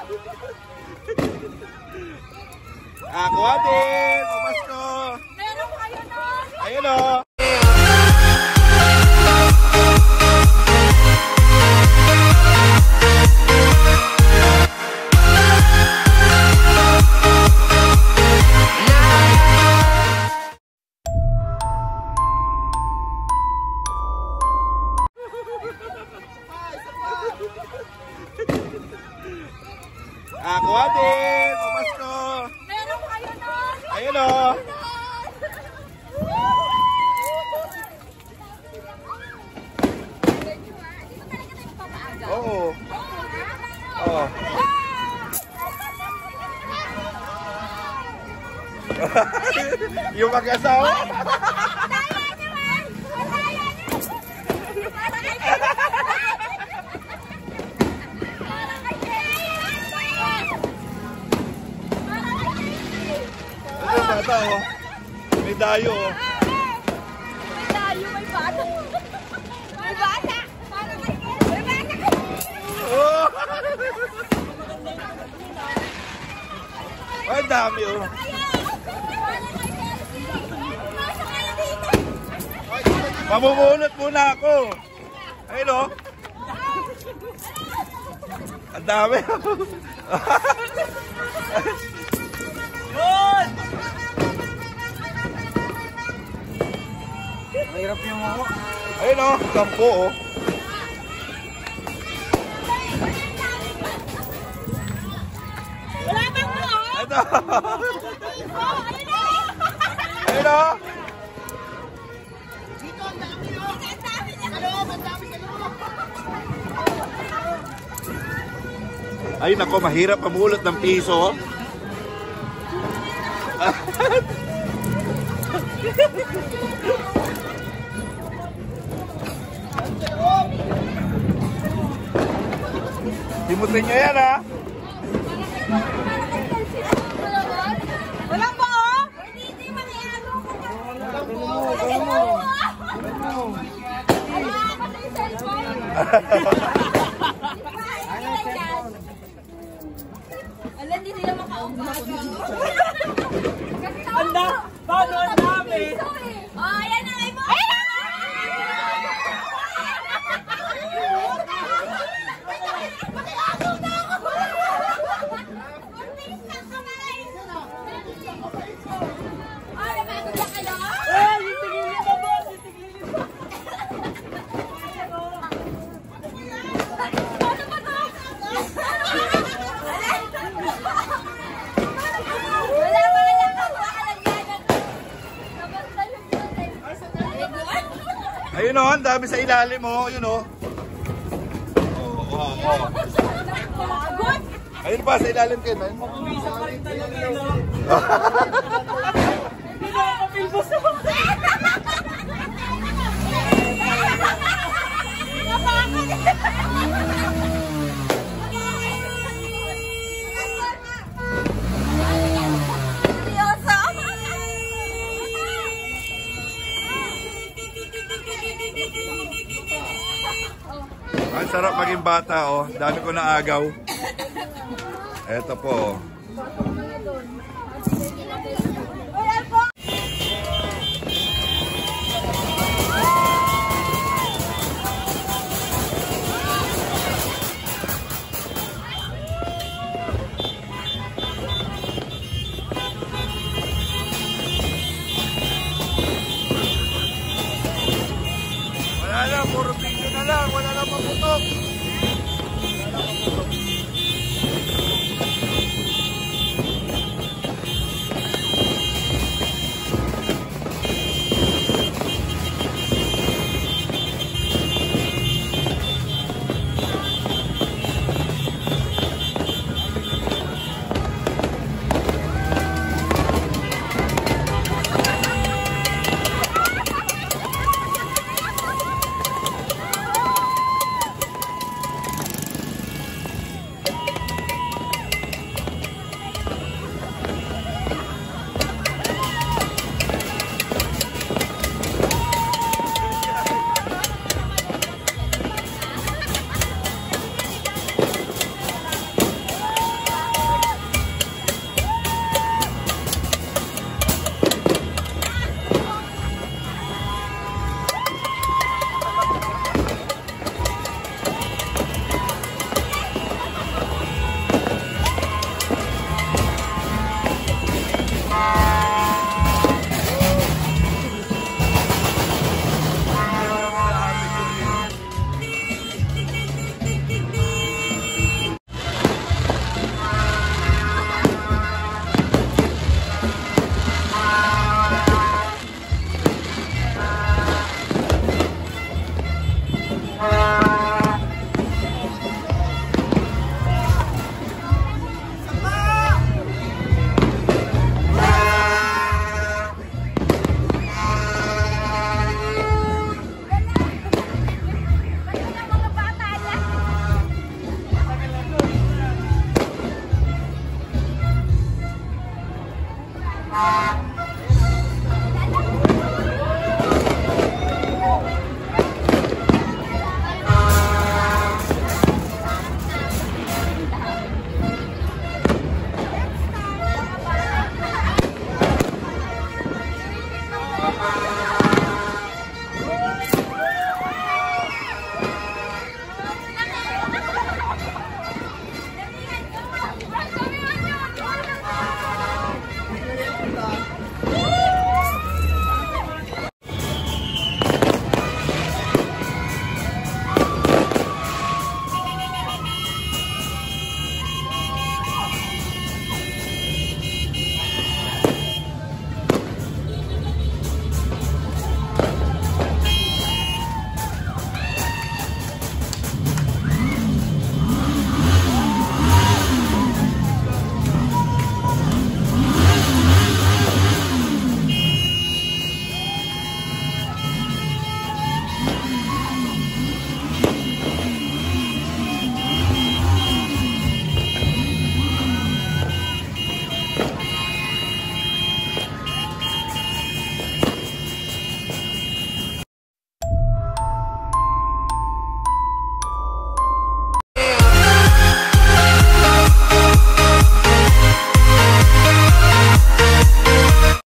Ako din! Pamasko! Meron kayo nun! Ayun o! Ako din! Pamasko! Meron kayo nun! Ayun o! Oo. Oo. Yung mag-asawa? Ano bata oh? May dayo oh. May dayo, may bata. May bata. May bata. Oh! Ay, dami oh. Mamumulot muna ako. Ayun oh. Ang dami. Yun! Mahirap yung ako. Ayun oh, kampo oh. Wala bang mo? Ito. Ayun oh. Dito ang dami oh. Ang dami niya. Ang dami sa loob. Ay nako, mahirap mamulot ng piso. Timutin nyo yan ha. Wala ba oh? Alam, hindi nila makaumaga. Anda! Paano ang dami? Oh, ayan na kayo mo! Ayun o, ang dami sa ilalim mo. Ayun o. Ayun pa sa ilalim kayo. Pumisa pa rin talaga yun. Hindi na ako pilbos ako. Ang sarap maging bata oh. Dami ko na agaw. Eto po oh.